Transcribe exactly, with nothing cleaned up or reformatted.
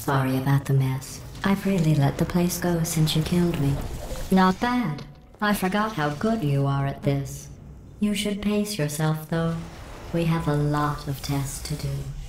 Sorry about the mess. I've really let the place go since you killed me. Not bad. I forgot how good you are at this. You should pace yourself, though. We have a lot of tests to do.